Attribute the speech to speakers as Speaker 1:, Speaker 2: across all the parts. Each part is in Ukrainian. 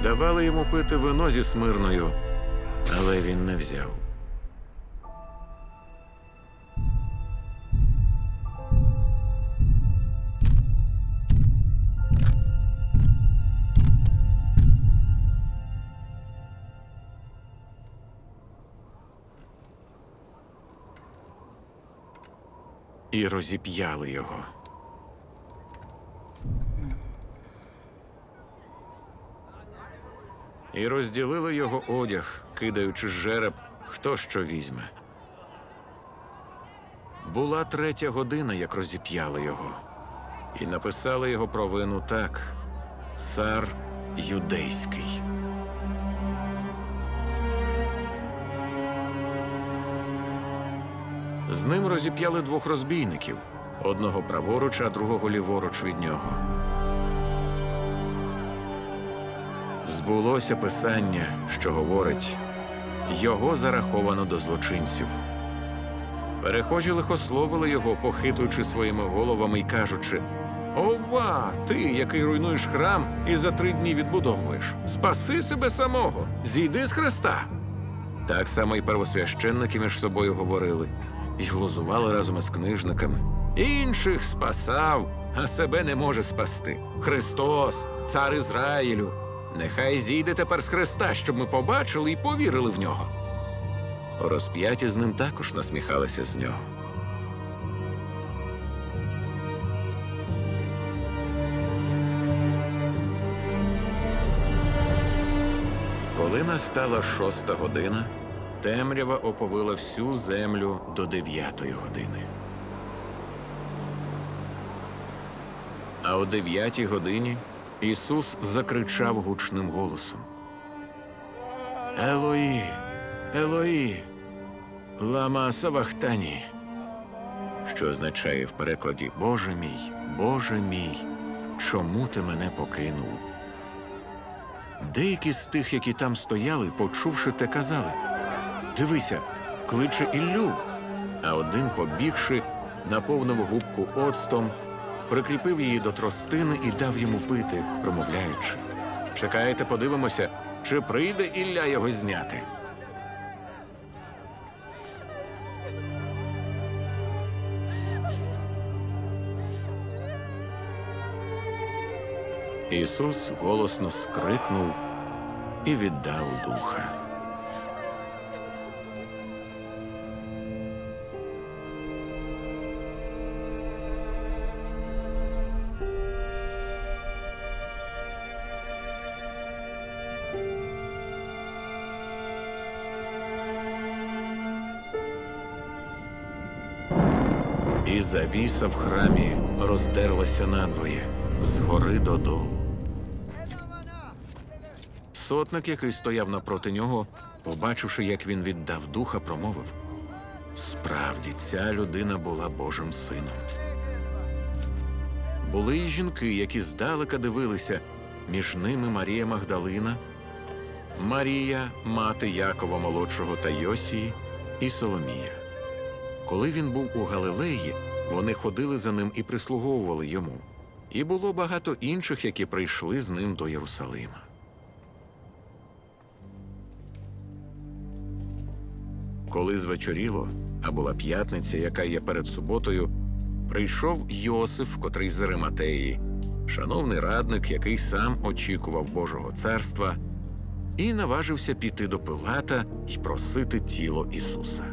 Speaker 1: Давали йому пити вино зі Смирною, але він не взяв. І розіп'яли його. І розділили його одяг, кидаючи жереб, хто що візьме. Була 3-я година, як розіп'яли його. І написали його провину так: «Цар юдейський». З ним розіп'яли 2 розбійників, одного праворуч, а другого ліворуч від нього. Збулося писання, що говорить: «Його зараховано до злочинців». Перехожі лихословили його, похитуючи своїми головами й кажучи: «Ова, ти, який руйнуєш храм і за 3 дні відбудовуєш! Спаси себе самого! Зійди з хреста!» Так само й первосвященники між собою говорили і глузували разом із книжниками. «Інших спасав, а себе не може спасти. Христос, цар Ізраїлю! Нехай зійде тепер з хреста, щоб ми побачили і повірили в нього». Розп'яті з ним також насміхалися з нього. Коли настала 6-та година, темрява оповила всю землю до 9-ї години. А о 9-й годині Ісус закричав гучним голосом: «Елої, Елої, лама савахтані», що означає в перекладі Боже мій, чому ти мене покинув?» Деякі з тих, які там стояли, почувши те, казали: «Дивися, кличе Іллю». А один, побігши, наповнив губку оцтом, прикріпив її до тростини і дав йому пити, промовляючи: «Чекайте, подивимося, чи прийде Ілля його зняти». Ісус голосно скрикнув і віддав духа. І завіса в храмі роздерлася надвоє, згори додолу. Сотник, який стояв напроти нього, побачивши, як він віддав духа, промовив: «Справді, ця людина була Божим сином». Були й жінки, які здалека дивилися, між ними Марія Магдалина, Марія, мати Якова молодшого та Йосії, і Соломія. Коли він був у Галилеї, вони ходили за ним і прислуговували йому. І було багато інших, які прийшли з ним до Єрусалима. Коли звечоріло, а була п'ятниця, яка є перед суботою, прийшов Йосиф, котрий з Ариматеї, шановний радник, який сам очікував Божого царства, і наважився піти до Пилата й просити тіло Ісуса.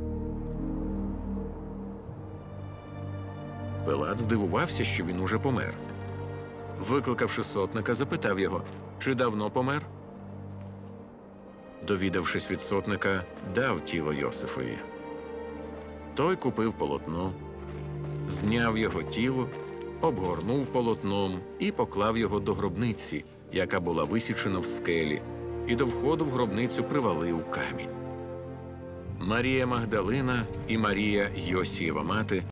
Speaker 1: Пилат здивувався, що він уже помер. Викликавши сотника, запитав його, чи давно помер. Довідавшись від сотника, дав тіло Йосифові. Той купив полотно, зняв його тіло, обгорнув полотном і поклав його до гробниці, яка була висічена в скелі, і до входу в гробницю привалив камінь. Марія Магдалина і Марія, Йосієва мати,